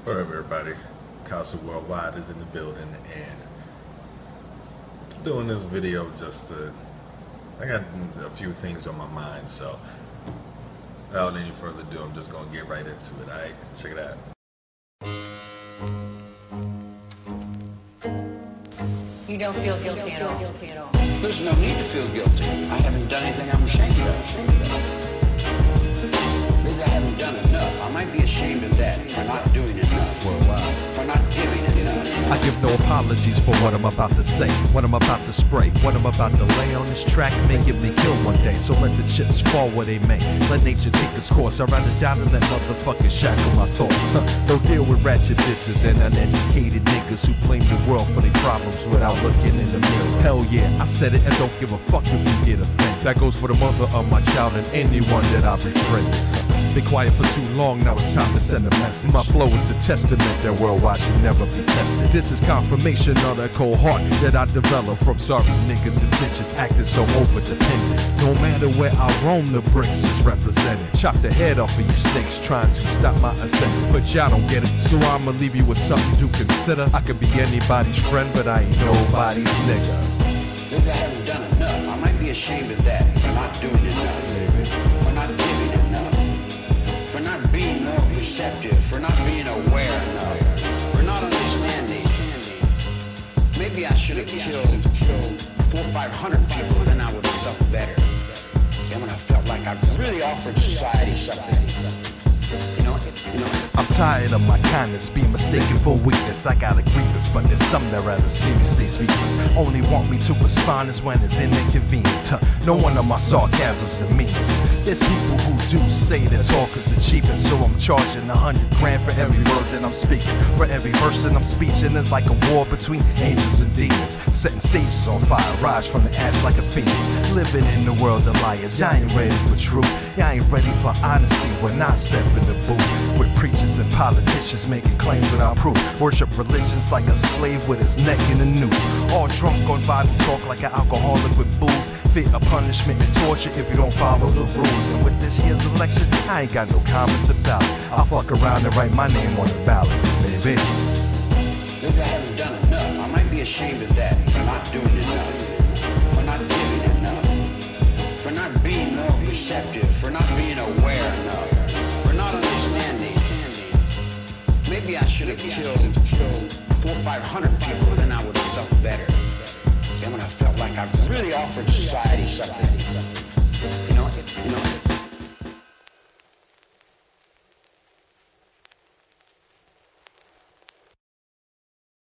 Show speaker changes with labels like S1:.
S1: What up, everybody? Castle Worldwide is in the building, and doing this video just to, I got a few things on my mind, so without any further ado, I'm just gonna get right into it. Alright, check it out.
S2: You don't feel guilty at all.
S3: There's no need to feel guilty. I haven't done anything I'm ashamed of. Maybe I haven't done enough. I might be ashamed of that for not doing enough. For not giving enough.
S4: I give no apologies for what I'm about to say, what I'm about to spray, what I'm about to lay on this track may get me killed one day. So let the chips fall where they may. Let nature take its course. I'd rather die than that motherfucking shackle my thoughts. Don't deal with ratchet bitches and uneducated niggas who blame the world for their problems without looking in the mirror. Hell yeah, I said it and don't give a fuck if you get offended. That goes for the mother of my child and anyone that I befriended. Been quiet for too long, now it's time to send a message. My flow is a testament that worldwide should never be tested. This is confirmation of that cold heart that I developed from sorry niggas and bitches acting so over-dependent. No matter where I roam, the bricks is represented. Chop the head off of you snakes trying to stop my ascent. But y'all don't get it, so I'ma leave you with something to consider. I could be anybody's friend, but I ain't nobody's nigga.
S3: Maybe I haven't done enough. I might be ashamed of that for not doing enough. For not giving enough. For not being more perceptive, for not being aware enough, for not understanding. Maybe I should have killed 400 or 500 people, then I would have felt better. Then when I felt like I really offered society something. You know.
S4: I'm tired of my kindness being mistaken for weakness. I got a grievance, but there's some that rather see me stay speechless. Only want me to respond is when it's inconvenient. No one of my sarcasm's the meanest. There's people who do say that talk is the cheapest, so I'm charging 100 grand for every word that I'm speaking. For every verse that I'm speeching, it's like a war between angels and demons. Setting stages on fire, rise from the ash like a phoenix. Living in the world of liars, y'all ain't ready for truth. Y'all ain't ready for honesty when I step in the booth. With preachers and politicians making claims without proof. Worship religions like a slave with his neck in a noose. All drunk on Bible talk like an alcoholic with booze. Fit a punishment and torture if you don't follow the rules. And with this year's election, I ain't got no comments about it. I'll fuck around and write my name on the ballot, baby.
S3: Maybe I haven't done enough. I might be ashamed of that for not doing enough. For not giving enough. For not being more perceptive. For not being aware enough. For not understanding. Maybe I should have killed 400 or 500 people, then I would have felt better. Then when I felt like I really offered society something.